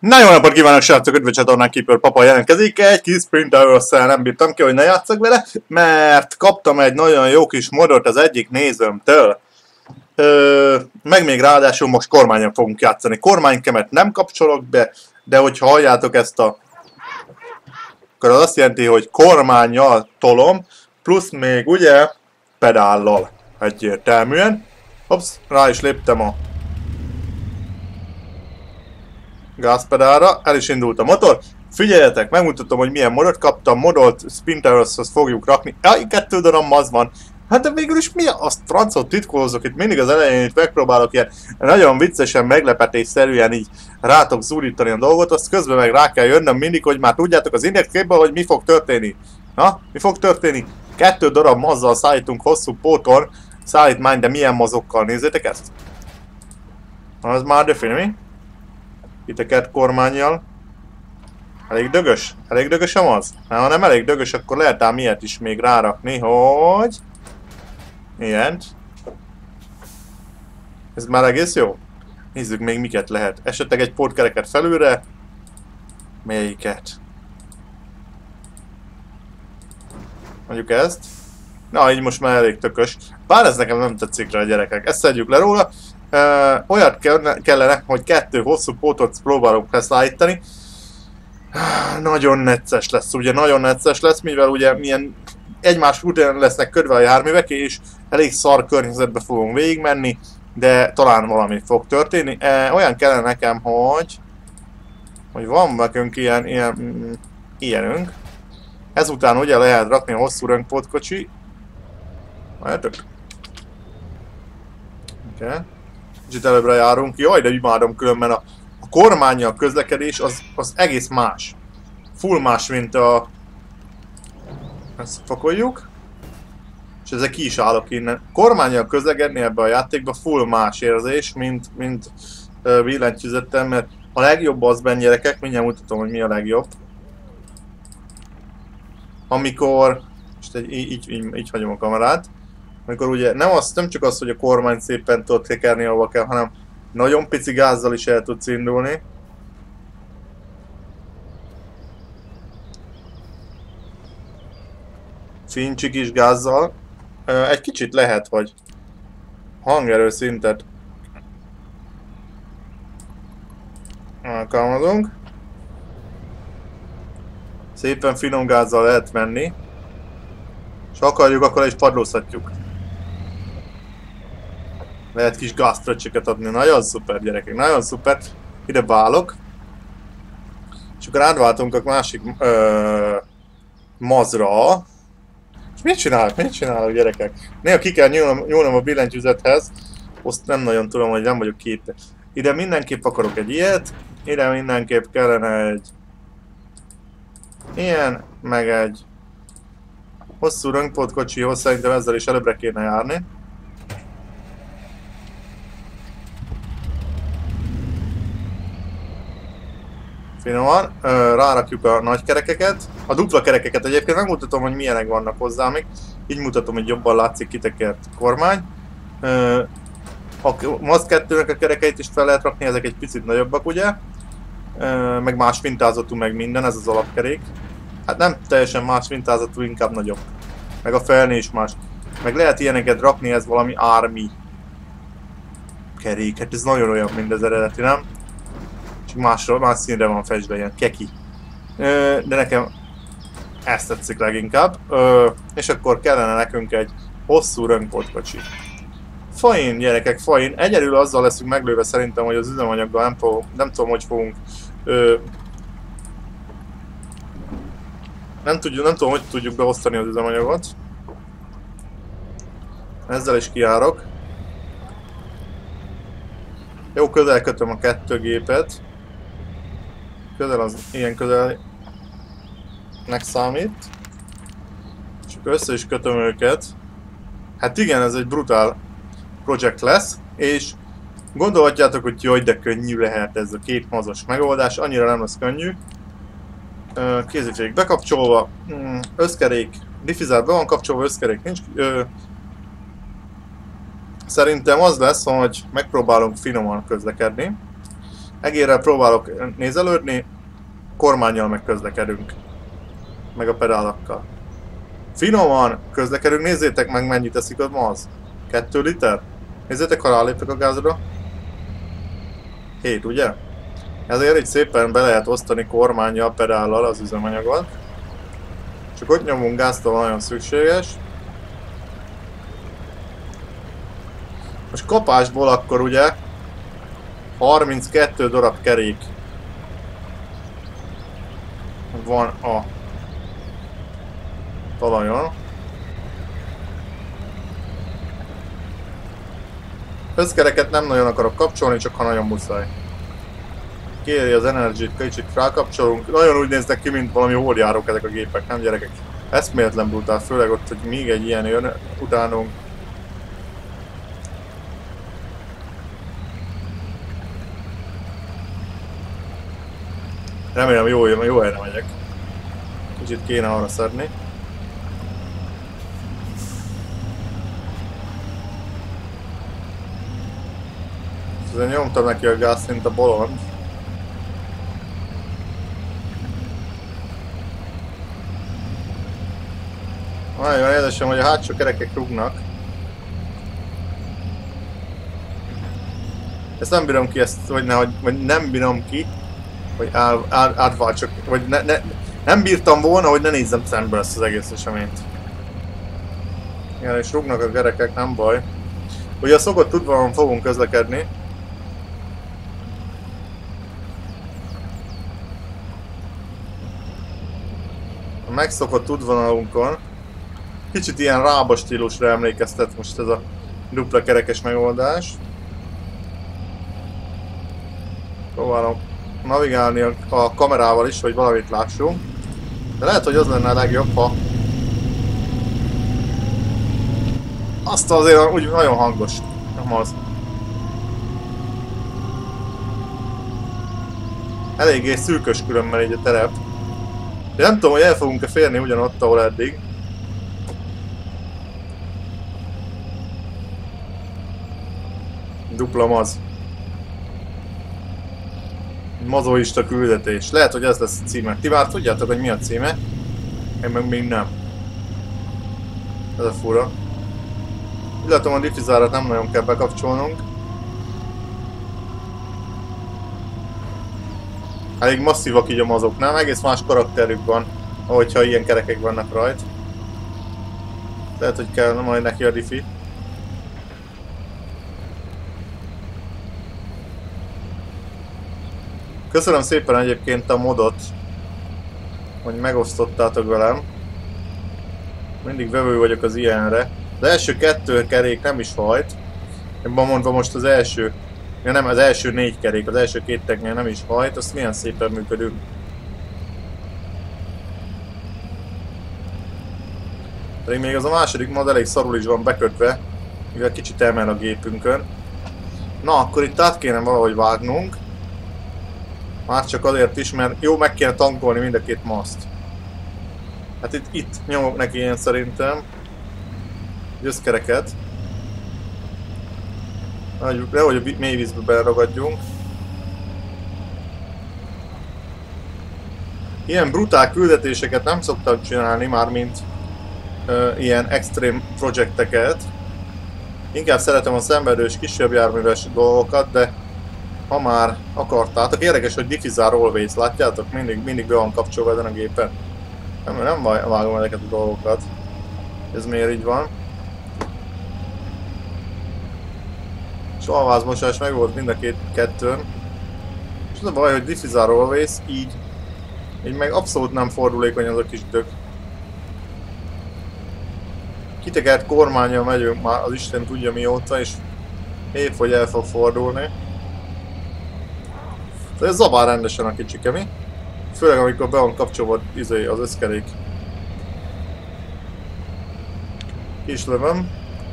Na jó napot kívánok, srácok! Üdv csatornán Keeper Papa jelentkezik. Egy kis Sprinter-összel nem bírtam ki, hogy ne játszak vele, mert kaptam egy nagyon jó kis modot az egyik nézőmtől. Meg még ráadásul most kormányon fogunk játszani. Kormánykemet nem kapcsolok be, de hogyha halljátok ezt akkor az azt jelenti, hogy kormánnyal tolom, plusz még ugye pedállal egyértelműen. Hops, rá is léptem a gázpedálra, el is indult a motor. Figyeljetek, megmutatom, hogy milyen modot kaptam. Modolt Sprinterhoz fogjuk rakni. Jaj, 2 darab maz van. Hát de végül is mi azt francot titkolózok itt mindig az elején, itt megpróbálok ilyen nagyon viccesen, meglepetésszerűen így rátok zúdítani a dolgot, azt közben meg rá kell jönnöm mindig, hogy már tudjátok az indexképben, hogy mi fog történni. Na, mi fog történni? 2 darab mazzal szállítunk hosszú póton szállítmány, de milyen mazokkal, nézzétek ezt? Az már defini. Titeket kormánnyal. Elég dögös a maz? Ha nem elég dögös, akkor lehet ám ilyet is még rárakni, hogy... Ilyent. Ez már egész jó? Nézzük még miket lehet. Esetleg egy pótkereket felülre. Melyiket? Mondjuk ezt. Na, így most már elég tökös. Bár ez nekem nem tetszik rá a gyerekek. Ezt szedjük le róla. Olyat kellene, hogy 2 hosszú pótot próbálok leszállítani. Nagyon necces lesz, ugye nagyon necces lesz, mivel ugye milyen egymás után lesznek ködve a járművek, és elég szar környezetbe fogunk végigmenni, de talán valami fog történni. Olyan kellene nekem, hogy van nekünk ilyenünk. Ezután ugye lehet rakni a hosszú rönkpótkocsi. Várjátok. Okay. Kicsit előbbre járunk. Jaj, de imádom különben a kormánnyal közlekedés az egész más. Full más, mint a... Ezt pakoljuk. És ezzel ki is állok innen. Kormánnyal közlekedni ebbe a játékba full más érzés, mint billentyűzettel, mert a legjobb az benne, gyerekek, mindjárt mutatom, hogy mi a legjobb. Amikor... Most így hagyom a kamerát. Amikor ugye nem csak az, hogy a kormány szépen tudod tekerni, ahova kell, hanem nagyon pici gázzal is el tudsz indulni. Fincsi kis gázzal. Egy kicsit lehet, hogy hangerő szintet alkalmazunk. Szépen finom gázzal lehet menni. És ha akarjuk, akkor is padlózhatjuk. Lehet kis gáztröccsöket adni. Nagyon szuper, gyerekek, nagyon szuper. Ide válok. És akkor átváltunk a másik mazra. És mit csinálok, gyerekek? Néha ki kell nyúlnom a billentyűzethez. Azt nem nagyon tudom, hogy nem vagyok képbe. Ide mindenképp akarok egy ilyet. Ide mindenképp kellene egy ilyen, meg egy hosszú rönkpótkocsihoz, szerintem ezzel is előbbre kéne járni. Finoman, rárakjuk a nagy kerekeket, a dupla kerekeket egyébként megmutatom, hogy milyenek vannak hozzá még. Így mutatom, hogy jobban látszik kitekert kormány. A MAZ 2-nek a kerekeit is fel lehet rakni, ezek egy picit nagyobbak ugye. Meg más mintázatú, meg minden, ez az alapkerék. Hát nem teljesen más mintázatú, inkább nagyobb. Meg a felné is más. Meg lehet ilyeneket rakni, ez valami Army kerék, hát ez nagyon olyan, mint az eredeti, nem? Más színre van festve, ilyen keki. De nekem ezt tetszik leginkább. És akkor kellene nekünk egy hosszú rönkpótkocsi. Fain, gyerekek, fain. Egyedül azzal leszünk meglőve szerintem, hogy az üzemanyaggal nem tudom, hogy fogunk... Nem tudom, hogy tudjuk beosztani az üzemanyagot. Ezzel is kijárok. Jó, közel kötöm a 2 gépet. Közel az ilyen közelnek számít. És akkor össze is kötöm őket. Hát igen, ez egy brutál projekt lesz, és gondolhatjátok, hogy jaj, de könnyű lehet ez a 2 mazos megoldás, annyira nem lesz könnyű. Kézifék bekapcsolva, összkerék, diffizár be van kapcsolva, összkerék nincs. Szerintem az lesz, hogy megpróbálunk finoman közlekedni. Egérrel próbálok nézelődni, kormánnyal meg közlekedünk. Meg a pedálokkal. Finoman közlekedünk, nézzétek meg mennyit teszik a maz. 2 liter? Nézzétek, ha rálépek a gázra. 7, ugye? Ezért így szépen be lehet osztani kormánnyal, pedállal az üzemanyagot. Csak ott nyomunk gázt, ahol nagyon szükséges. Most kapásból akkor ugye 32 darab kerék van a talajon. Összkereket nem nagyon akarok kapcsolni, csak ha nagyon muszáj. Kéri az Energy-t, kicsit rákapcsolunk. Nagyon úgy néznek ki, mint valami óriárók ezek a gépek, nem gyerekek? Eszméletlen brutál, főleg ott, hogy még egy ilyen jön utánunk. Remélem jó helyre megyek. Kicsit kéne arra szedni. Ezzel nyomtam neki a gáz, mint a bolond. Nagyon érdesem, hogy a hátsó kerekek rúgnak. Ezt nem bírom ki, ezt, vagy nem bírom ki, hogy átváltsak, vagy nem bírtam volna, hogy ne nézzem szembe ezt az egész eseményt. Igen, és rúgnak a kerekek, nem baj. Ugye a szokott útvonalon fogunk közlekedni. A megszokott útvonalunkon. Kicsit ilyen rába stílusra emlékeztet most ez a dupla kerekes megoldás. Próbálom navigálni a kamerával is, hogy valamit lássunk. De lehet, hogy az lenne a legjobb, ha... Azt azért úgy nagyon hangos. Nem az. Eléggé szűkös különben így a terep. De nem tudom, hogy el fogunk-e férni ugyanott, ahol eddig. Dupla maz. Mazoista küldetés. Lehet, hogy ez lesz a címe. Ti már tudjátok, hogy mi a címe? Én meg még nem. Ez a fura. Úgy látom, a diffuzárat nem nagyon kell bekapcsolnunk. Elég masszívak így a mazok, nem? Egész más karakterük van, ahogyha ilyen kerekek vannak rajt. Lehet, hogy kell majd neki a diffi. Köszönöm szépen egyébként a modot, hogy megosztottátok velem. Mindig vevő vagyok az ilyenre. Az első 2 kerék nem is hajt. Ebben mondva most az első, ja nem, az első 4 kerék, az első 2 teknél nem is hajt, azt milyen szépen működünk. Pedig még az a második mod elég szarul is van bekötve, mivel kicsit emel a gépünkön. Na, akkor itt át kéne valahogy vágnunk. Már csak azért is, mert jó, meg kéne tankolni mind a 2 maszt. Hát itt nyomok neki én szerintem. Összkereket. Nehogy a mély vízbe beleragadjunk. Ilyen brutál küldetéseket nem szoktam csinálni, mármint ilyen extrém projekteket. Inkább szeretem a szenvedős, kisebb járműves dolgokat, de ha már akartátok, érdekes, hogy diffuzár always, látjátok? Mindig be van kapcsolva ezen a gépen. Nem vágom ezeket a dolgokat. Ez miért így van? És alvázmosás meg volt mind a kettőn. És az a baj, hogy diffuzár always, így meg abszolút nem fordulékony az a kis dög. Kitekert kormánnyal megyünk már, az Isten tudja mióta, és épp hogy el fog fordulni. De ez zabál rendesen a kicsike, mi? Főleg amikor be van kapcsolva az összkerék. Ki is lövöm.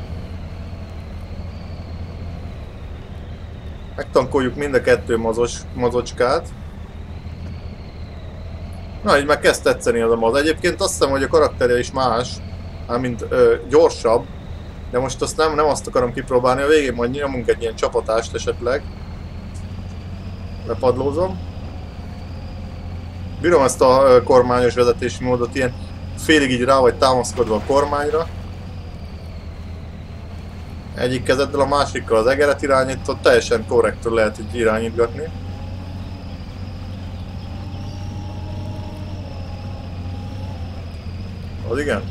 Megtankoljuk mind a 2 mazocskát. Na, így már kezd tetszeni az a maz. Egyébként azt hiszem, hogy a karakterje is más, mint gyorsabb. De most azt nem azt akarom kipróbálni, a végén majd nyomunk egy ilyen csapatást esetleg. Lepadlózom. Bírom ezt a kormányos vezetési módot, ilyen félig így rá vagy támaszkodva a kormányra. Egyik kezeddel a másikkal az egeret irányítod, teljesen korrektül lehet így irányítgatni. Az igen?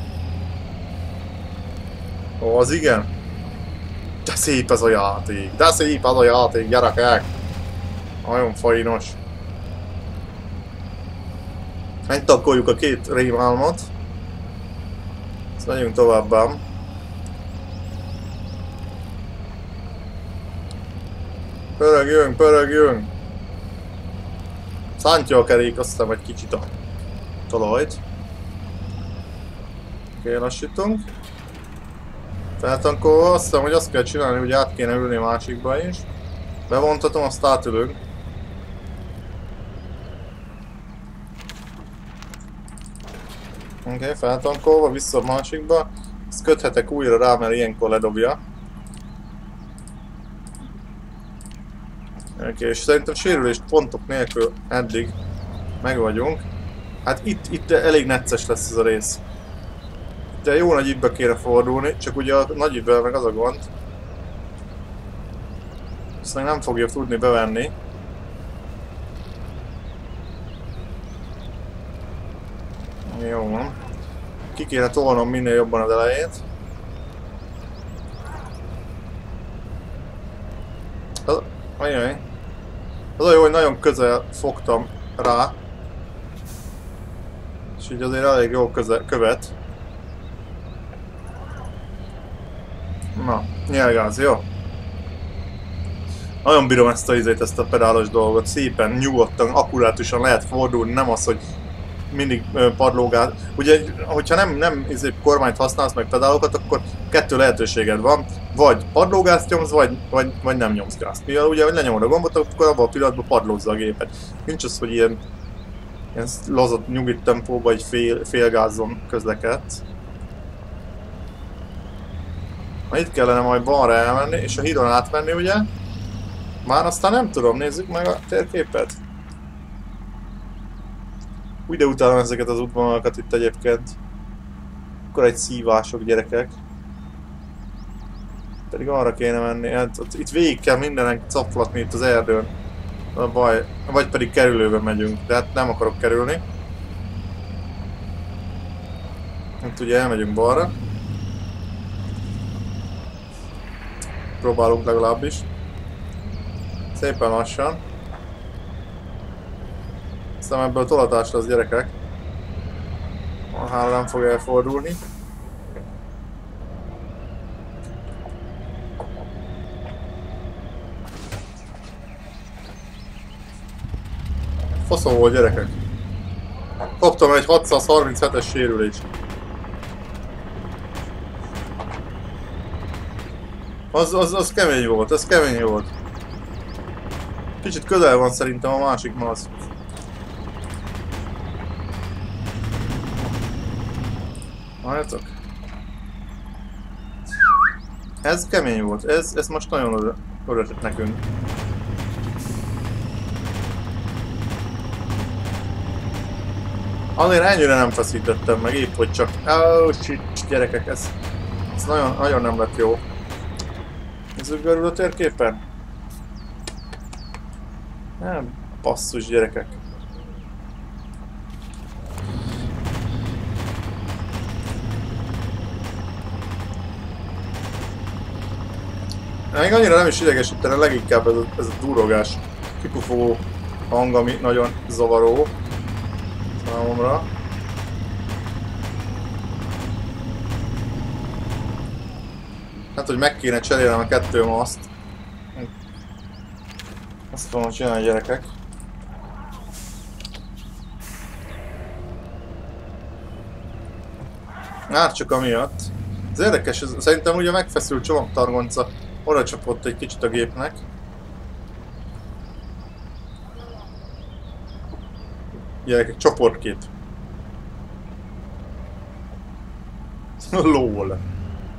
Ó, az igen? De szép ez a játék! De szép ez a játék, gyerekek! Nagyon fajnos. Megtakoljuk a két rémálmot. Ezt megyünk továbbá. Pörögjünk, pörögjünk! Szántja a kerék, azt hiszem egy kicsit a talajt. Oké, lassítunk. Feltankolva, azt hiszem, hogy azt kell csinálni, hogy át kéne ülni a másikba is. Bevontatom, azt átülünk. Oké, feltankolva, vissza a másikba. Ezt köthetek újra rá, mert ilyenkor ledobja. Oké, és szerintem sérülést pontok nélkül eddig meg vagyunk. Hát itt elég necces lesz ez a rész. De jó nagy ívbe kéne fordulni, csak ugye a nagy ívvel meg az a gond. Ezt meg nem fogja tudni bevenni. Jó van. Ki kéne tolnom minél jobban az elejét. Ajaj. Az a jó, hogy nagyon közel fogtam rá. És így azért elég jó követ. Na, nyelgáz, jó? Nagyon bírom ezt a pedálos dolgot, szépen, nyugodtan, akkurátusan lehet fordulni, nem az, hogy mindig padlógáz. Ugye, hogyha nem kormányt használsz meg pedálokat, akkor kettő lehetőséged van, vagy padlógázt nyomsz, vagy nem nyomsz gázt. Mivel ugye, hogy lenyomod a gombot, akkor abban a pillanatban padlózza a gépet. Nincs az, hogy ilyen lazott, nyugit tempóban, vagy félgázon közlekedsz. Na, itt kellene majd balra elmenni, és a hídon átmenni, ugye? Már aztán nem tudom, nézzük meg a térképet. Úgy de utálom ezeket az útvonalakat itt egyébként. Akkor egy szívások, gyerekek. Pedig arra kéne menni, hát itt végig kell mindenen caplatni itt az erdőn. A baj, vagy pedig kerülőbe megyünk, de hát nem akarok kerülni. Itt ugye elmegyünk balra. Próbálunk legalábbis. Szépen lassan. Aztán ebből tolatás lesz, gyerekek. Hála nem fog elfordulni. Faszom volt, gyerekek. Kaptam egy 637-es sérülést. Az kemény volt, ez kemény volt. Kicsit közel van szerintem a másik maz. Várjátok. Ez kemény volt, ez most nagyon örötött nekünk. Azért ennyire nem feszítettem meg, épp hogy csak... Oh shit, gyerekek, ez nagyon nem lett jó. Nézzük körül a térképen? Nem, basszus, gyerekek. Még annyira nem is idegesítene, leginkább ez a durrogás, kipufogó hang, ami nagyon zavaró számomra. Hát, hogy meg kéne cserélnem a kettő maszt. Azt fogom csinálni, gyerekek. Hát csak amiatt. Ez érdekes, szerintem ugye megfeszült csomagtargonca oda csapott egy kicsit a gépnek. Gyerekek, csoportkép. LOL.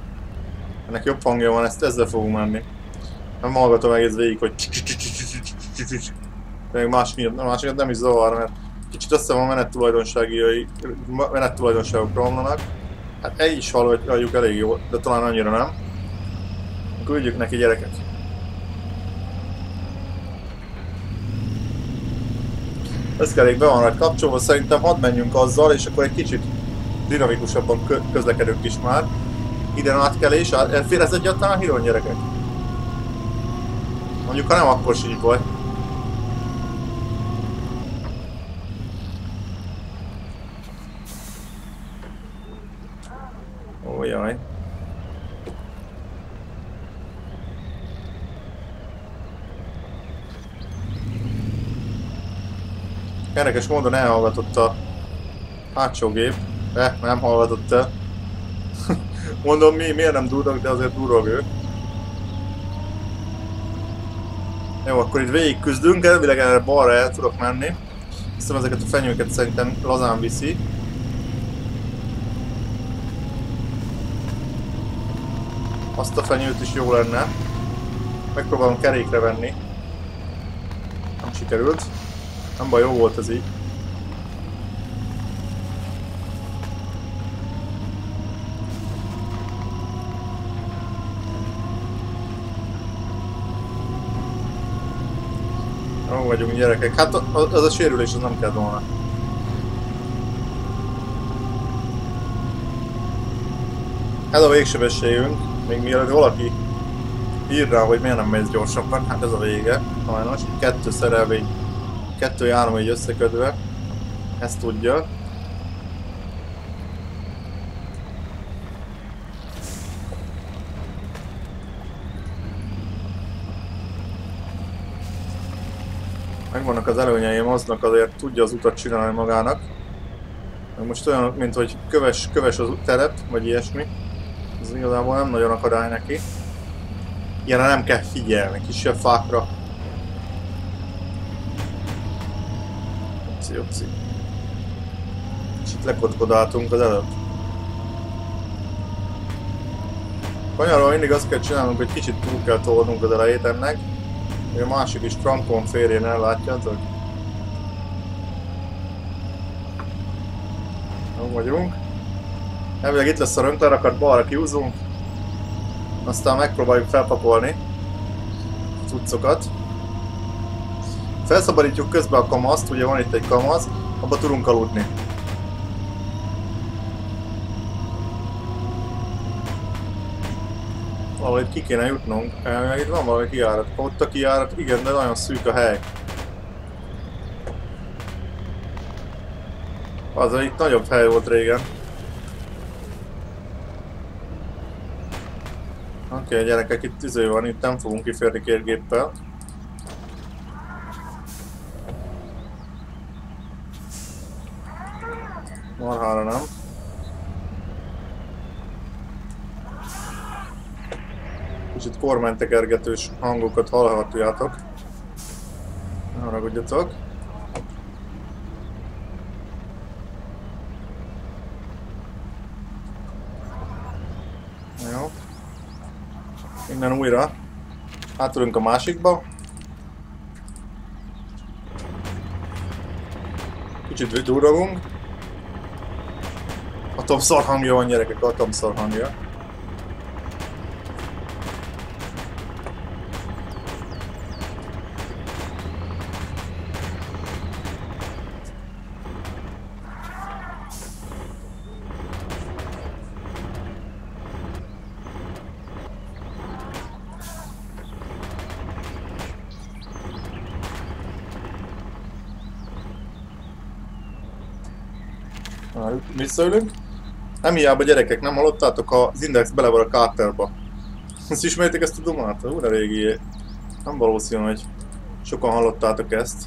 Ennek jobb hangja van, ezzel fogunk menni. Nem hallgatom egész végig, hogy Még másikat nem is zavar, mert kicsit össze van menettulajdonságok romlanak. Hát egy is halljuk elég jó, de talán annyira nem. Küldjük neki, gyerekek. Összkerék be van rá kapcsolva, szerintem hadd menjünk azzal, és akkor egy kicsit dinamikusabban közlekedünk is már. Ide átkelés, elfér ez egyáltalán a híron, gyerekek? Mondjuk, ha nem, akkor sincs baj. Ó, jaj. Érdekes módon elhallgatott a hátsó gép. Nem hallgatott el. Mondom, miért nem durrog, de azért durrog ő. Jó, akkor itt végig küzdünk, elvileg erre balra el tudok menni. Hiszem ezeket a fenyőket szerintem lazán viszi. Azt a fenyőt is jó lenne. Megpróbálom kerékre venni. Nem sikerült. Nem baj, jó volt ez így. Jó vagyunk, gyerekek. Hát az a sérülés, az nem kell volna. Ez a végsebességünk. Még mielőtt valaki ír rá, hogy miért nem megy gyorsabban, hát ez a vége. Sajnos. 2 szerelvény, 2 jármű összekötve. Ezt tudja. Megvannak az előnyeim, aznak azért tudja az utat csinálni magának. Most olyan, mint hogy köves az terep, vagy ilyesmi. Ez igazából nem nagyon akadály neki. Ilyenre nem kell figyelni, kisebb fákra. Opci. És itt lekotkodáltunk az előtt. Kanyaron mindig azt kell csinálnunk, hogy kicsit túl kell tolnunk az elejét ennek. Hogy a másik is trankon férjén el, látjátok? Jó vagyunk. Elvileg itt lesz a rönklerakat, balra kiúzunk. Aztán megpróbáljuk felpakolni a cuccokat. Felszabadítjuk közben a kamaszt, ugye van itt egy kamasz, abba tudunk aludni. Valahogy itt ki kéne jutnunk. Itt van valami kijárat. Ott a kijárat, igen, de nagyon szűk a hely. Az itt nagyobb hely volt régen. Oké, gyerekek, itt izé van, itt nem fogunk kiférni 2 géppel. Marhára nem. Kicsit kormánytekergetős hangokat hallhatjátok. Ne haragudjatok. Jó. Innen újra. Átülünk a másikba. Kicsit durrogunk. Atomszar hangja van, gyerekek, atomszar hangja. Visszaülünk. Nem hiába, gyerekek, nem hallottátok? Az Index bele van a Carterba. Ezt ismeritek, ezt a dumát? Úra régi. Nem valószínű, hogy sokan hallottátok ezt.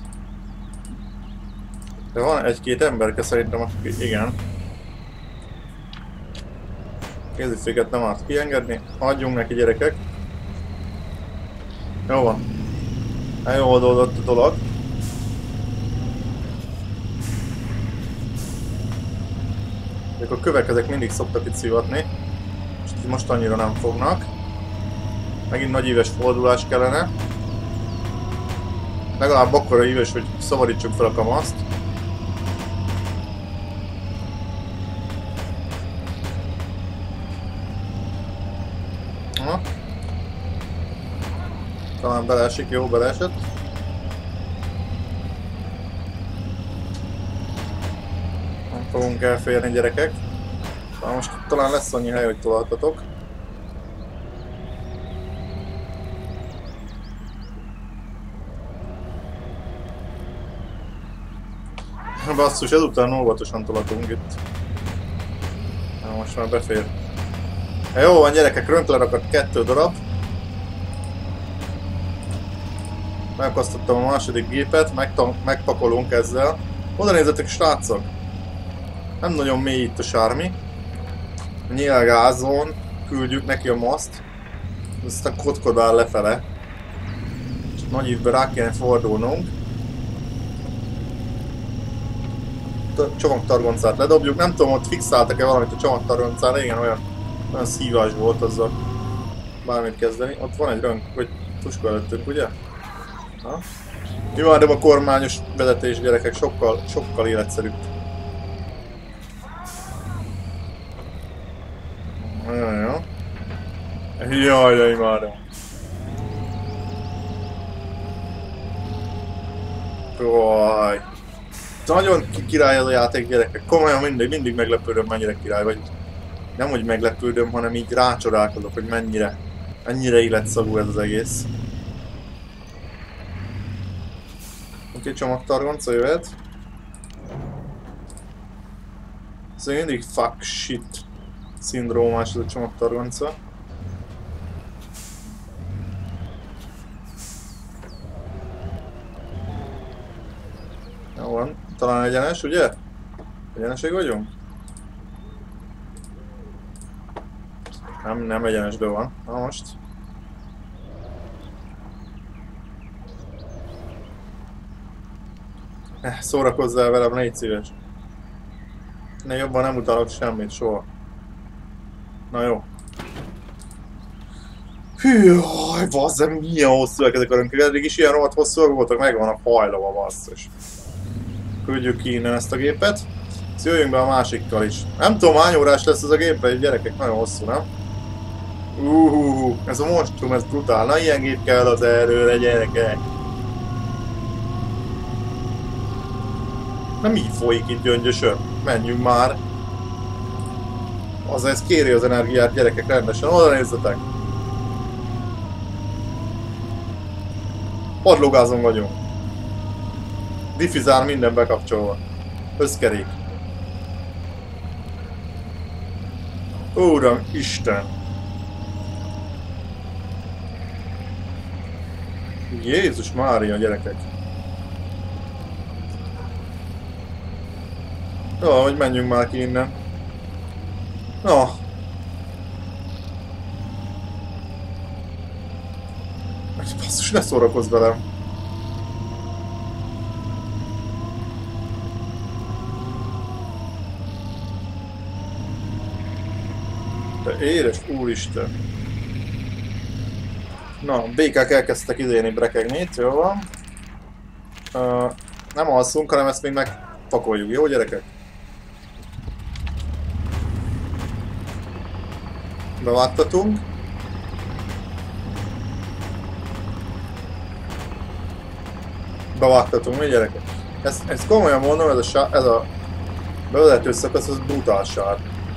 De van egy-két emberke szerintem, akik igen. Kéziféket nem árt kiengedni. Adjunk neki, gyerekek. Jó van. Eljoldódott a dolog. A kövek ezek mindig szoktak itt szivatni, és most annyira nem fognak. Megint nagy éves fordulás kellene. Legalább akkora híves, hogy szabadítsuk fel a kamaszt. Na. Talán beleesik, jó, beleesett. Nem fogunk elférni, gyerekek. Na most talán lesz annyi hely, hogy tolaltatok. Basszus, ezután óvatosan tolatunk itt. Na, most már befér. Jó van, gyerekek, rönklerakat 2 darab. Megakasztottam a második gépet, megpakolunk ezzel. Oda nézzetek, srácok! Nem nagyon mély itt a sármi. A nyílgázon küldjük neki a maszt. Aztán kotkodál lefele. Nagy ívbe rá kéne fordulnunk. Csomagtargoncát ledobjuk. Nem tudom, ott fixáltak-e valamit a csomagtargoncára. Igen, olyan szívás volt azzal bármit kezdeni. Ott van egy rönk, hogy tuska előttünk, ugye? Ha? Imádom a kormányos vezetés, gyerekek, sokkal életszerűbb. Jaj, jaj, imádom. Jaj. Nagyon király ez a játék, gyerekek. Komolyan mindig meglepődöm, mennyire király vagy. Nem, hogy meglepődöm, hanem így rácsodálkozok, hogy mennyire életszagú ez az egész. Oké, csomagtargonca jöhet. Ez mindig fuck shit szindrómás ez a csomagtargonca. Jó van, talán egyenes, ugye? Egyeneség vagyunk? Nem egyenesben van. Na most. Szórakozzál velem, légy szíves. Ne, jobban nem utalok semmit, soha. Na jó. Hűjjaj, bazzem, milyen hosszúak ezek a rönkök. Eddig is ilyen rohadt hosszúak voltak, megvan a hajlava, basszus. Küldjük ki innen ezt a gépet. Ezt jöjjünk be a másikkal is. Nem tudom, hány órás lesz ez a gép, egy gyerekek, nagyon hosszú, nem? Ez a monstrum, ez brutál. Na, ilyen gép kell az erőre, gyerekek. Nem így folyik itt gyöngyösön. Menjünk már. Az ez kéri az energiát, gyerekek, rendesen. Oda nézzetek. Padlógázon vagyunk. Diffizál, minden bekapcsolva. Összkerék. Uram, Isten! Jézus Mária, gyerekek! Jó, hogy menjünk már ki innen. Na. Basszus, ne szórakozz velem! De édes úristen! Na, békák elkezdtek idéni brekegni, jó van. Nem alszunk, hanem ezt még megpakoljuk, jó gyerekek? Bevágtatunk. Bevágtatunk, mi gyerekek? Ezt komolyan mondom, ez a bevezető szakasz, az brutál sár.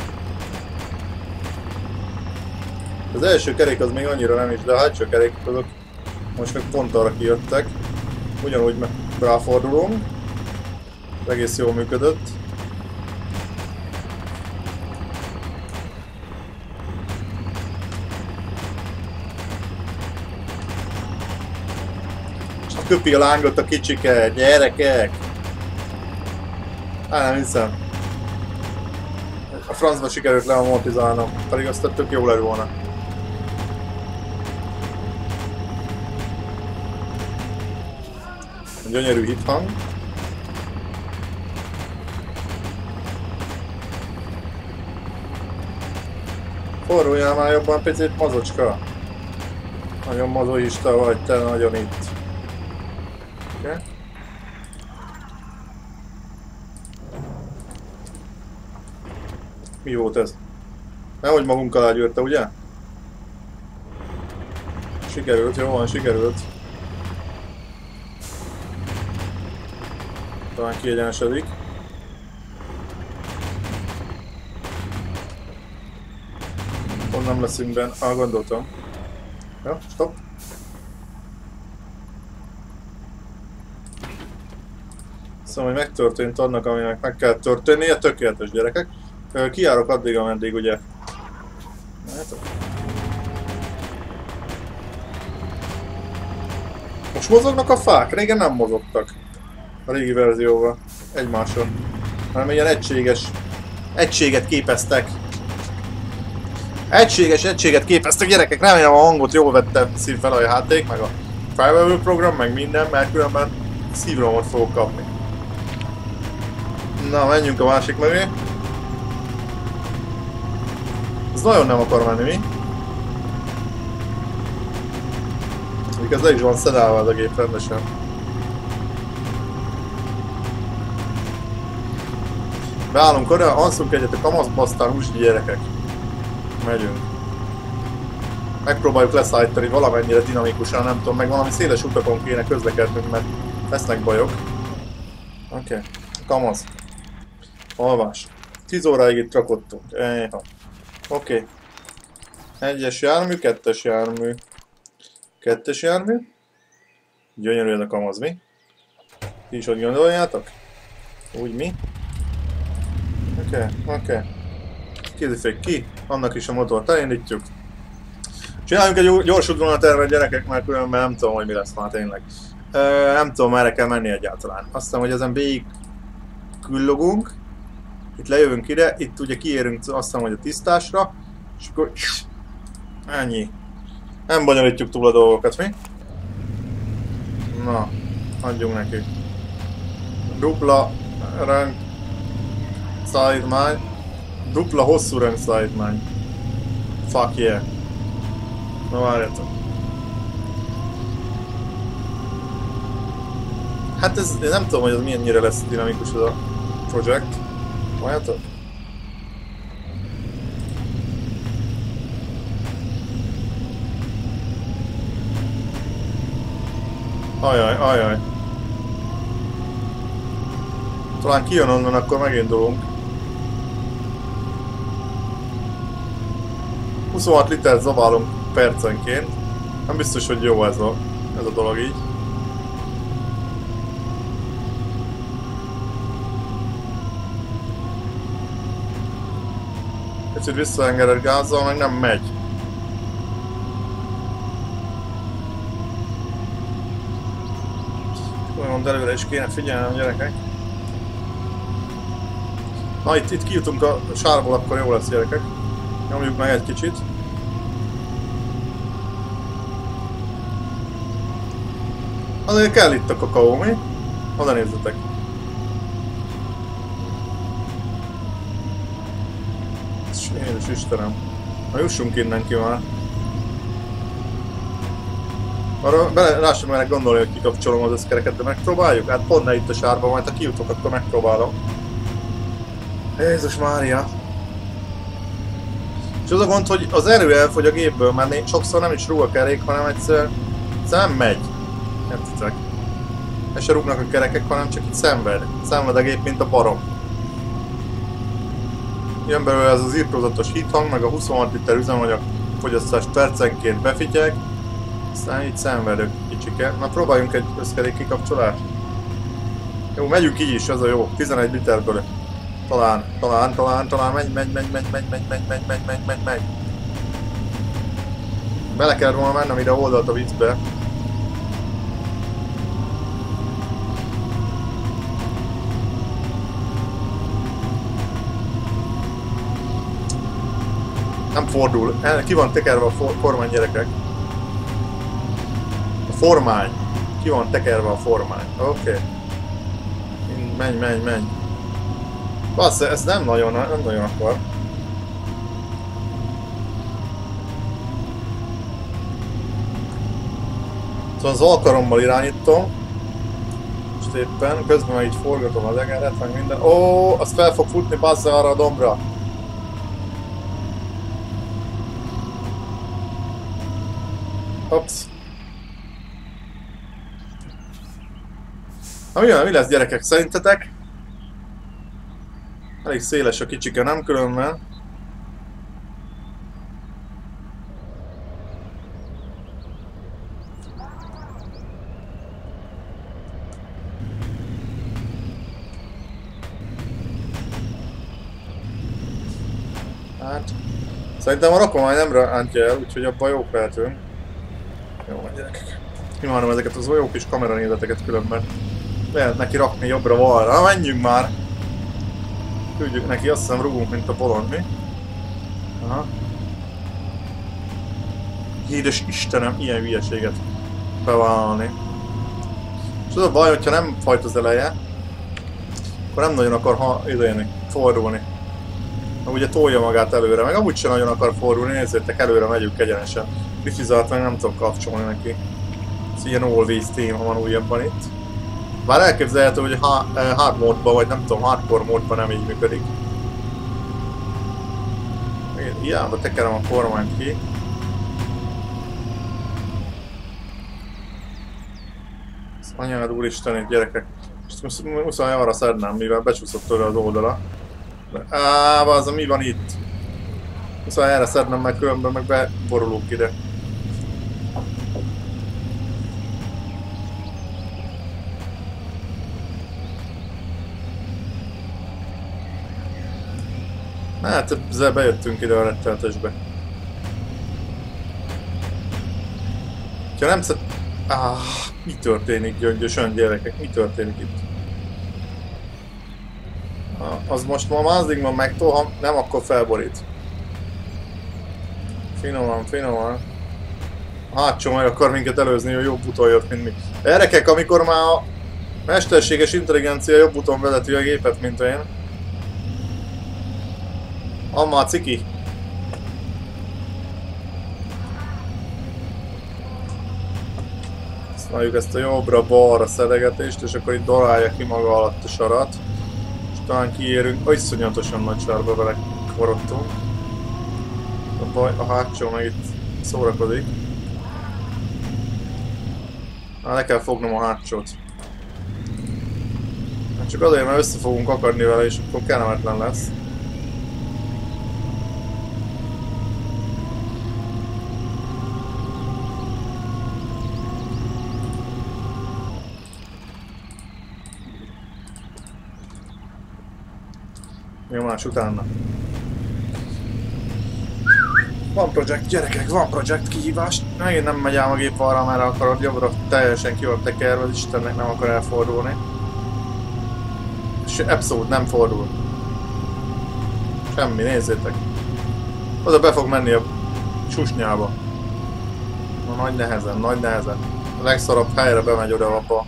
Az első kerék az még annyira nem is, de a hátsó kerék azok most meg pont arra kijöttek. Ugyanúgy ráfordulunk. Egész jól működött. És köpi a lángot a kicsike, gyerekek! Nem hiszem. A francba sikerült leamortizálnom, pedig azt tök jó lett volna. Gyönyörű hithang. Forruljál már jobban picit, mazocska. Nagyon mazoista vagy, te nagyon itt. Okay. Mi volt ez? Nehogy magunk alá gyűrte, ugye? Sikerült, jó van, sikerült. Talán kiegyenesedik. Pont nem leszünk benne. Gondoltam. Ja, stop. Szóval, hogy megtörtént annak, aminek meg kell történnie, tökéletes gyerekek. Kijárok addig, ameddig ugye... Most mozognak a fák? Régen nem mozogtak. A régi verzióval. Egymásra. Hanem ilyen egységet képeztek. Egységet képeztek, gyerekek, remélem a hangot jól vette szívvel a játék, meg a felvevő program, meg minden, mert különben szívromot fogok kapni. Na, menjünk a másik mögé. Ez nagyon nem akar menni, mi? Ez le is van szedálva ez a gép rendesen. Beállunk oda, alszunk egyet a kamaszba, aztán húsdi gyerekek. Megyünk. Megpróbáljuk leszállítani valamennyire dinamikusan, nem tudom, meg valami széles utakon kéne közlekednünk, mert lesznek bajok. Oké. Kamasz. Alvás. 10 óráig itt rakottunk. Oké. 1-es jármű, 2-es jármű. 2-es jármű. Gyönyörű ez a kamaz, mi? Ti is ott gondoljátok? Úgy mi? Oké. Kézifék ki, annak is a motort elindítjuk. Csináljunk egy gyors útvonaltervet, gyerekek, mert különben nem tudom, hogy mi lesz már tényleg. Nem tudom, merre kell menni egyáltalán. Azt hiszem, hogy ezen végig küllogunk. Itt lejövünk ide, itt ugye kiérünk azt hiszem, hogy a tisztásra. És akkor... Ennyi. Nem bonyolítjuk túl a dolgokat, mi? Na, adjunk neki. Dupla rang szállítmány. Dupla hosszú rang szállítmány. Fuck yeah. Na várjátok. Hát ez, én nem tudom, hogy ez milyennyire lesz dinamikus ez a projekt. Várjátok? Ajaj. Talán kijön onnan, akkor megindulunk. 26 litert zabálunk percenként. Nem biztos, hogy jó ez a dolog így. Kicsit visszaengedett gázzal, meg nem megy. Olyan előre is kéne figyelni, gyerekek. Na itt kijutunk a sárból, akkor jó lesz, gyerekek. Nyomjuk meg egy kicsit. Azért kell itt a kakaó, mi? Oda nézzetek. Jézus Istenem. Na jussunk innen ki már. Arra lássam merek gondolni, hogy kikapcsolom az összkereket, de megpróbáljuk? Hát pont ne itt a sárba, majd ha kijutok, akkor megpróbálom. Jézus Mária. És az a gond, hogy az erő elfogy a gépből, mert sokszor nem is rúg a kerék, hanem egyszer nem megy. Értitek? Ne se rúgnak a kerekek, hanem csak itt szenved. Szenved a gép, mint a barom. Jön belőle ez az írtózatos hithang, meg a 26 liter üzemanyag fogyasztás percenként befityeg. Aztán így szenvedök kicsike. Na próbáljunk egy összkerék kikapcsolást. Jó, megyünk így is, ez a jó. 11 literből. Talán, megy. Bele kellett volna mennem ide oldalt a viccbe. Nem fordul. Ki van tekerve a formány, gyerekek? A formány. Ki van tekerve a formány. Oké. Menj. Bassza, ez nem nagyon akar. Szóval az alkarommal irányítom. itt éppen, közben meg így forgatom az egeret, meg minden. Ó, az fel fog futni bazza arra a dombra. Hops. Na mi lesz gyerekek, szerintetek? Elég széles a kicsike, nem különben? Hát... Szerintem a rakomány nem rántja el, úgyhogy abban jók lehetünk. Jó van gyerekek. Imádom ezeket az jó kis kameranézeteket különben. Lehet neki rakni jobbra-balra. Na menjünk már! Küldjük neki, azt hiszem rugunk, mint a bolond, mi? Aha. Édes Istenem, ilyen hülyeséget bevállalni. És az a baj, hogyha nem fajt az eleje, akkor nem nagyon akar fordulni. Ugye tolja magát előre, meg amúgy sem nagyon akar fordulni, nézzétek, előre megyünk egyenesen. Diffizalt meg nem tudom kapcsolni neki. Ez ilyen always téma van újabban itt. Bár elképzelhető, hogy hard módban, vagy nem tudom, hardcore módban nem így működik. Hiába tekerem a kormányt ki. Anyád úristen, gyerekek. Most muszáj arra szednem, mivel becsúszott tőle az oldala. Az mi van itt? Muszáj erre szednem, meg különben meg beborulunk ide. Hát ezzel bejöttünk ide a retteltesbe. Ha nem szed... mi történik gyöngyösen, gyerekek? Mi történik itt? Az most ma mázdigban megtol, ha nem, akkor felborít. Finoman, finoman. A hátsó meg akar minket előzni, hogy jobb úton jött, mint mi. Gyerekek, amikor már a mesterséges intelligencia jobb úton vezeti a gépet, mint én. Amma ciki. Használjuk ezt a jobbra-balra szedegetést, és akkor itt darálja ki maga alatt a sarat. És talán kiérünk, iszonyatosan nagy sarba vele korottunk. A baj, a hátsó meg itt szórakozik. Le kell fognom a hátsót. Csak azért, mert össze fogunk akadni vele, és akkor kellemetlen lesz. Nyomás utána. Van projekt, gyerekek, van projekt kihívás. Megint nem megy ám a gép arra, mert akarod jobbra, teljesen ki van tekerve, az Istennek nem akar elfordulni. És abszolút nem fordul. Semmi, nézzétek. Oda be fog menni a susnyába. Na, nagy nehezen, nagy nehezen. A legszarabb helyre bemegy oda apa.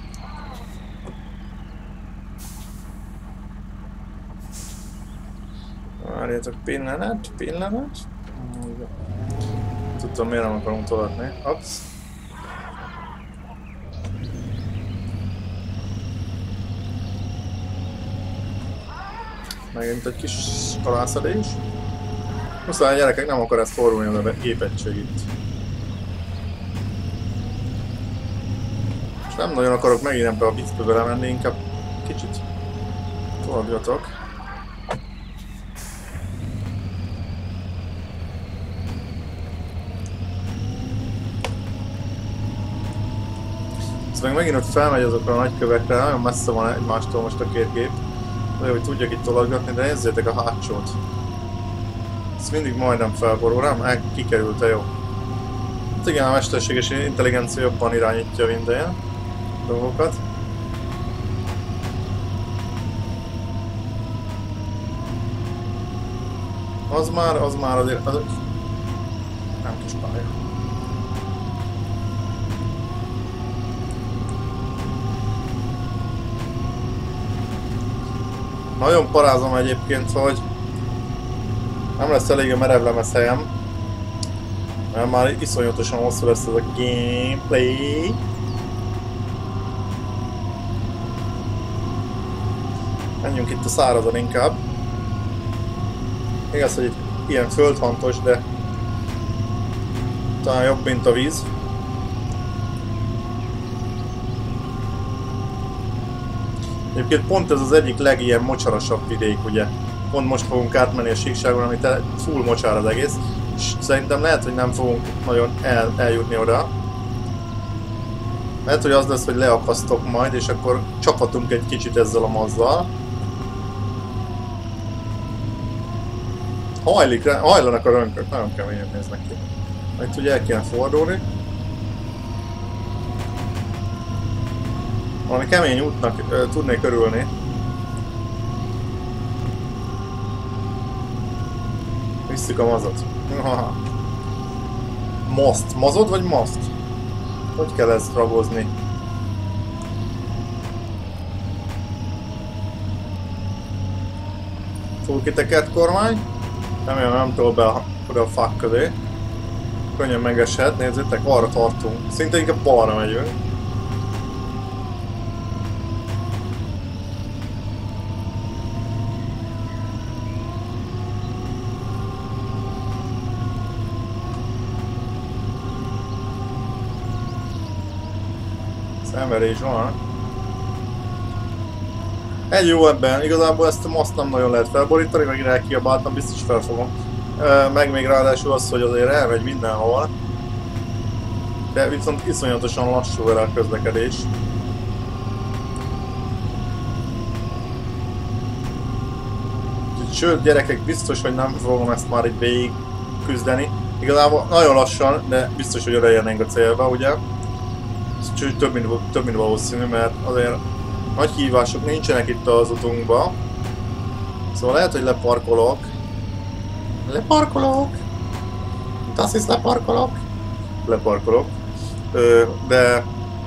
Várjátok, pillanat, pillanat. Tudtam, miért nem akarunk tolatni. Ups. Megint egy kis kalászadés. Muszáj a gyerekek, nem akar ezt fordulni a gépegység itt. És nem nagyon akarok megint ebbe a viccbe belemenni, inkább kicsit továbbjatok. Ez meg megint ott felmegy azokra a nagykövekre, nagyon messze van egymástól most a két gép. Olyan, hogy tudjak itt tolaggatni, de nézzétek a hátsót. Ez mindig majdnem felborul, nem? Kikerült-e jó. Hát igen, a mesterséges intelligencia jobban irányítja minden dolgokat. Az már azért... Az... Nem kis pálya. Nagyon parázom egyébként, hogy nem lesz elég a merev lemezhelyem, mert már iszonyatosan hosszú lesz ez a gameplay. Menjünk itt a szárazon inkább. Igaz, hogy itt ilyen földhantos, de talán jobb, mint a víz. Egyébként pont ez az egyik legilyen mocsarasabb vidék, ugye. Pont most fogunk átmenni a síkságon, ami full mocsár az egész. És szerintem lehet, hogy nem fogunk nagyon eljutni oda. Lehet, hogy az lesz, hogy leakasztok majd, és akkor csapatunk egy kicsit ezzel a mazzal. Hajlanak a rönkök, nagyon keményen néznek ki. Itt ugye el kéne fordulni. Valami kemény útnak tudnék örülni. Visszük a mazot. Most. Mazot vagy most? Hogy kell ezt ragozni? Túl kitekert kormány. Remélem nem tol be oda a fák közé. Könnyen megeshet, nézzétek, arra tartunk. Szinte inkább balra megyünk. Szenvedés van. Egy jó ebben, igazából ezt a maszt nem nagyon lehet felborítani, meg elkiabáltam, biztos felfogom. Meg még ráadásul az, hogy azért elmegy mindenhol. De viszont iszonyatosan lassú vele a közlekedés. Sőt, gyerekek, biztos, hogy nem fogom ezt már itt végig küzdeni. Igazából nagyon lassan, de biztos, hogy odaérnénk a célba, ugye? Sőt, több mint valószínű, mert azért nagy hívások nincsenek itt az utunkba. Szóval lehet, hogy leparkolok. Das ist leparkolok. De...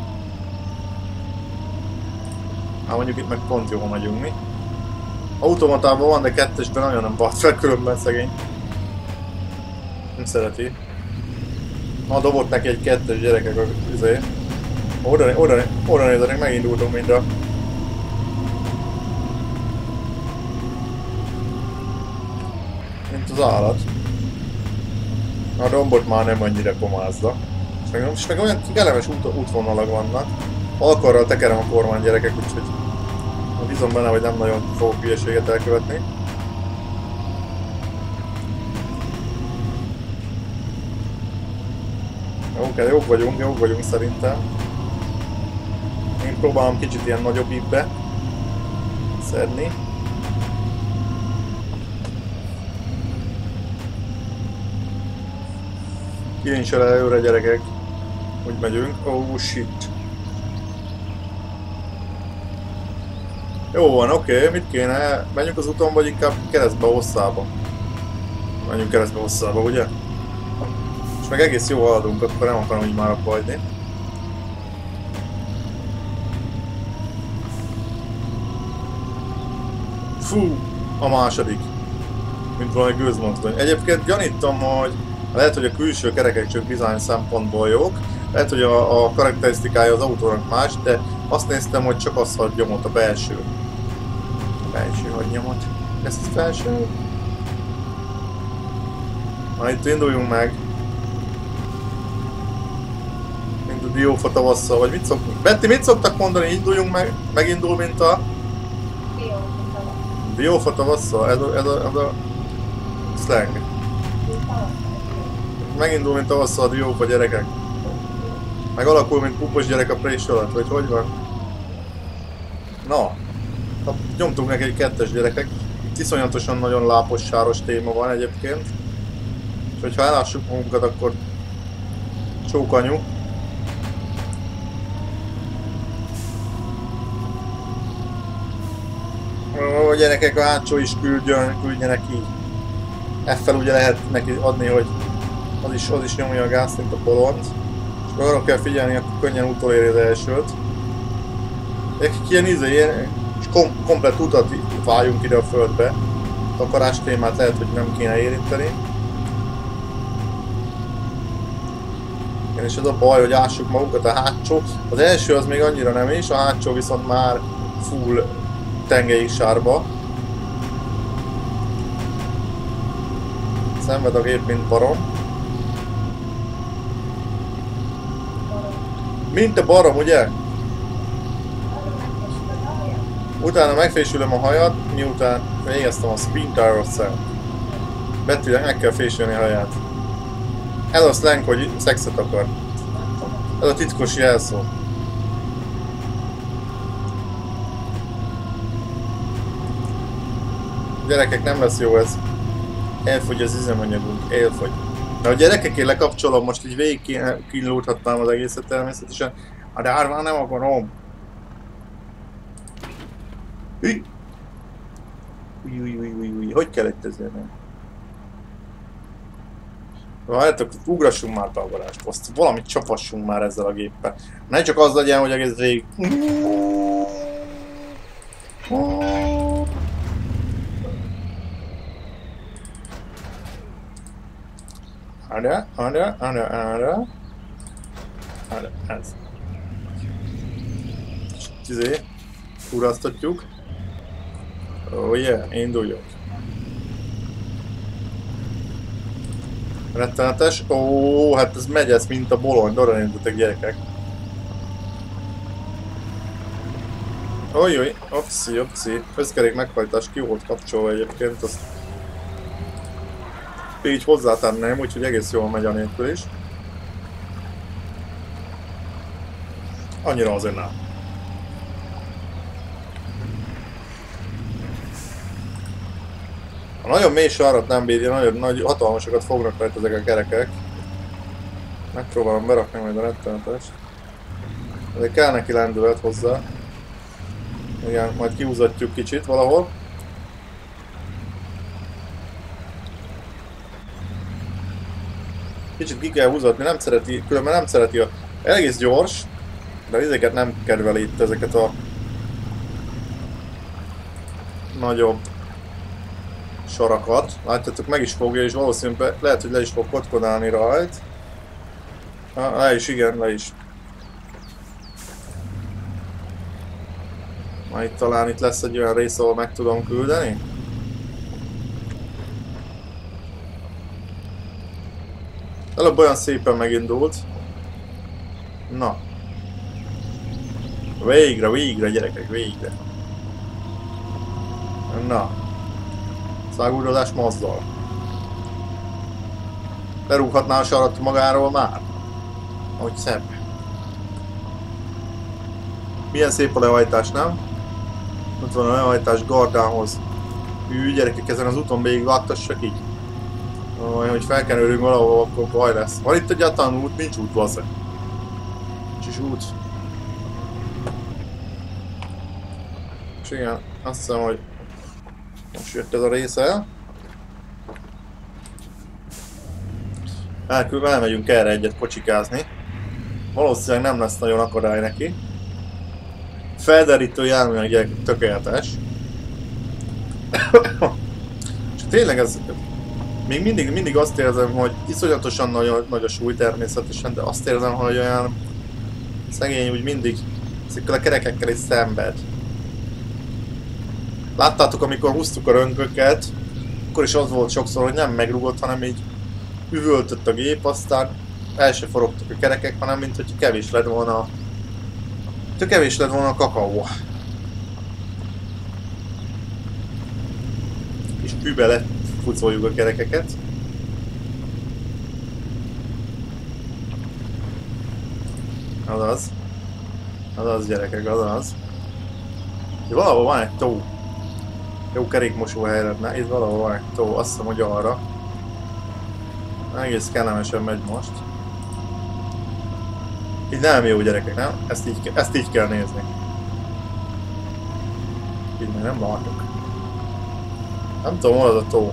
Hát mondjuk itt meg pont jól megyünk mi. Automatában van, de kettesben nagyon nem part fel, különben szegény. Nem szereti. Ma dobott neki egy kettes, gyerekek az üzé. Oda nézzenek, megindultunk mindre. Mint az állat. A rombot már nem annyira pomázza. És meg olyan kellemes útvonalak vannak. Alkarral tekerem a kormány, gyerekek, úgyhogy bízom benne, hogy nem nagyon fogok hülyeséget elkövetni. Jók vagyunk szerintem. Én próbálom kicsit ilyen nagyobb ívbe szedni. Kilincsel előre, gyerekek. Úgy megyünk. Oh shit. Jó van, oké. Mit kéne? Menjünk az úton, vagy inkább keresztbe hosszába? Menjünk keresztbe hosszába, ugye? És meg egész jól haladunk, akkor nem akarom így már abba hagyni. Fú, a második. Mint valami gőzmozdony. Egyébként gyanítom, hogy lehet, hogy a külső kerekek csak design szempontból jók. Lehet, hogy a karakterisztikája az autónak más, de azt néztem, hogy csak az hagy nyomot, a belső. A belső hagy nyomot. Ez a felső? Na itt induljunk meg. Mint a Diófa tavasszal, vagy mit szoktunk? Betty, mit szoktak mondani? Induljunk meg, megindul, mint a... Diófa tavasszal? Ez a slang. Megindul, mint tavasszal a Diófa, gyerekek. Meg alakul, mint pupos gyerek a prés alatt, vagy hogy van? Na, nyomtunk neki egy kettes, gyerekek. Itt iszonyatosan nagyon lápos, sáros téma van egyébként. És hogyha elássuk magunkat, akkor csókanyu. Ó, gyerekek, a hátsó is küldjenek így. F-fel ugye lehet neki adni, hogy az is nyomja a gázt, mint a bolond. És arra kell figyelni, akkor könnyen utoléri az elsőt. Ilyen komplet utat váljunk ide a földbe. Takarás témát lehet, hogy nem kéne érinteni. Igen, és ez a baj, hogy ássuk magunkat a hátsó. Az első az még annyira nem is, a hátsó viszont már full tengelyig sárba. Szenved a gép, mint barom. Mint a barom, ugye? Utána megfésülöm a hajat, miután végeztem a Spin Tires-szel. Betűleg meg kell fésülni a haját. Ez a slang, hogy szexet akar. Ez a titkos jelszó. Gyerekek, nem lesz jó ez. Elfogy az üzemanyagunk, elfogy. De a gyerekek, én lekapcsolom, most így végig kínlódhatnám az egészet természetesen. De hát már nem akarom. Új, hogy kellett ezért nem? Várjátok, ugrassunk már talvarást, azt valamit csapassunk már ezzel a géppel. Ne csak az legyen, hogy egész végig... Arra. Ez. Izé, urasztatjuk. Oh yeah, induljunk. Rettenetes. Ó, hát ez megy, ez mint a bolond, arra nézzetek, gyerekek. Ojjj, opci. Összkerék meghajtás ki volt kapcsolva egyébként, azt így hozzátenném, úgyhogy egész jól megy a nélkül is. Annyira azért nem. A nagyon mély sarat nem bírja, nagyon nagy, hatalmasokat fognak rajta ezek a kerekek. Megpróbálom berakni majd a rettenetest. Ezért kell neki lendület hozzá. Igen, majd kihúzatjuk kicsit valahol. Kicsit ki kell húzatni, nem szereti, különben nem szereti a... Egész gyors, de ezeket nem kedveli itt, ezeket a... nagyobb sarakat. Látjátok, meg is fogja, és valószínűleg lehet, hogy le is fog kotkonálni rajt. Le is, igen, le is. Na itt talán itt lesz egy olyan rész, ahol meg tudom küldeni. Előbb olyan szépen megindult. Na. Végre, gyerekek, végre. Na. Száguldozás mazzal. Lerúghatná a sarat magáról már? Ahogy szebb. Milyen szép a lehajtás, nem? Ott van a lehajtás gardához. Gyerekek, ezen az úton végig láttassak így. Hogy felkenőrünk valahol, akkor baj lesz. Van itt egyáltalán út? Nincs út, basze. Nincs is út. És igen, azt hiszem, hogy most jött ez a része. Elkülönben elmegyünk erre egyet kocsikázni. Valószínűleg nem lesz nagyon akadály neki. Felderítő járműnek tökéletes. És tényleg ez... Még mindig azt érzem, hogy iszonyatosan nagy a súly természetesen, de azt érzem, hogy olyan szegény úgy mindig ezekkel a kerekekkel is szenved. Láttátok, amikor húztuk a rönköket, akkor is az volt sokszor, hogy nem megrugott, hanem így üvöltött a gép, aztán el se forogtak a kerekek, hanem mint hogy kevés lett volna a kakaó. És fűbe lett pucoljuk a kerekeket. Azaz gyerekek, azaz. Itt valahol van egy tó. Jó kerékmosó hely lenne, itt valahol van egy tó, azt hiszem, hogy arra. Egész kellemesen megy most. Így nem jó, gyerekek, nem? Ezt így kell nézni. Így még nem látok. Nem tudom, hol az a tó.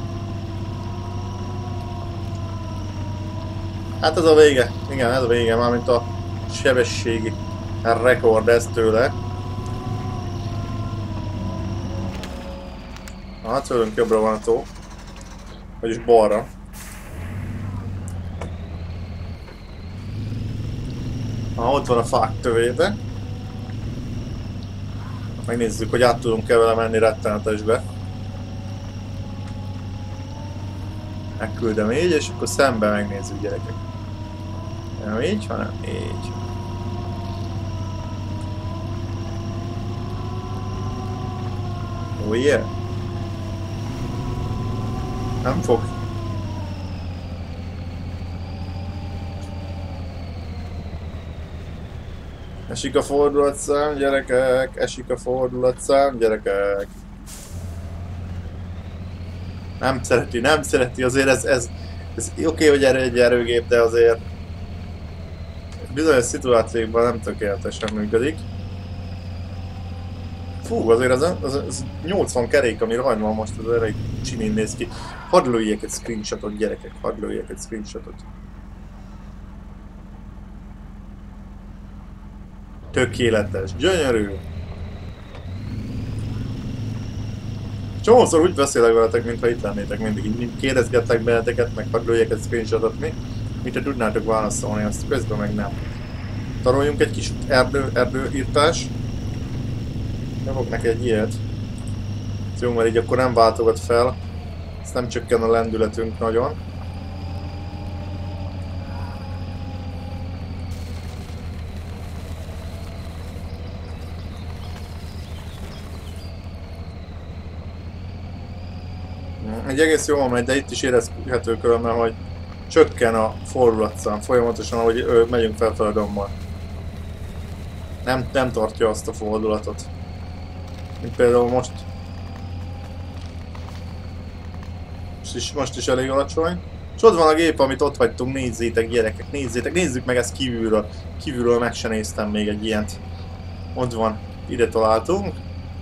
Hát ez a vége. Igen, ez a vége, mármint a sebességi rekord ez tőle. Hát tőlünk jobbra van a tó. Vagyis balra. Ott van a fák tövébe. Megnézzük, hogy át tudunk-e vele menni rettenetesbe. Megküldöm így, és akkor szembe megnézzük, gyerekek. Nem így, hanem így. Oh yeah. Nem fog. Esik a fordulatszám, gyerekek! Esik a fordulatszám, gyerekek! Nem szereti, azért ez oké, hogy erre egy erőgép, de azért bizonyos szituációkban nem tökéletesen működik. Fú, azért az 80 kerék, ami rajta van most, az elég csinén néz ki. Hadd lőjek egy screenshotot, gyerekek, hadd lőjek egy screenshotot. Tökéletes, gyönyörű! Csomószor úgy beszélek veletek, mintha itt lennétek mindig, így kérdezgetek benneteket, meg hadd lőjek egy screenshotot, mintha tudnátok válaszolni, azt közben meg nem. Taroljunk egy kis erdőírtás. Nyomok neki egy ilyet. Jó, mert így akkor nem váltogat fel. Ezt nem csökken a lendületünk nagyon. Egy egész jól megy, de itt is érezhető különben, hogy csökken a fordulatszám folyamatosan, ahogy megyünk felfelé a domban. Nem tartja azt a fordulatot. Mint például most. Most is elég alacsony. És ott van a gép, amit ott hagytunk, nézzétek gyerekek, nézzétek, nézzük meg ezt kívülről. Kívülről meg se néztem még egy ilyent. Ott van, ide találtunk.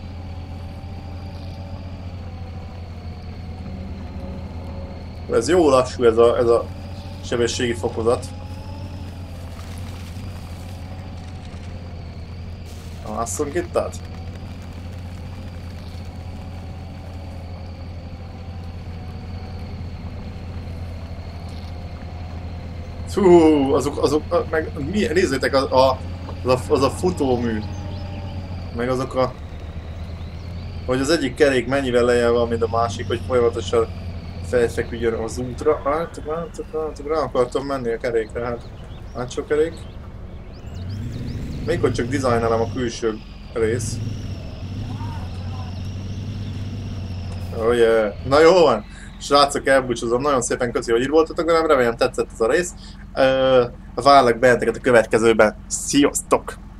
Ez jó lassú ez a sebességi fokozat. Lásszunk itt át? Hú, azok meg nézzétek, az a futómű. Meg azok a... hogy az egyik kerék mennyivel lejjel van, mint a másik, hogy folyamatosan felfeküdjön az útra. Rá akartam menni a kerékre, hát hátsó kerék. Még hogy csak dizájnálom a külső rész. Oh yeah. Na jó van! Srácok, elbúcsúzom, nagyon szépen köszi, hogy itt voltatok velem, remélem tetszett ez a rész. Várlak benneteket a következőben. Sziasztok!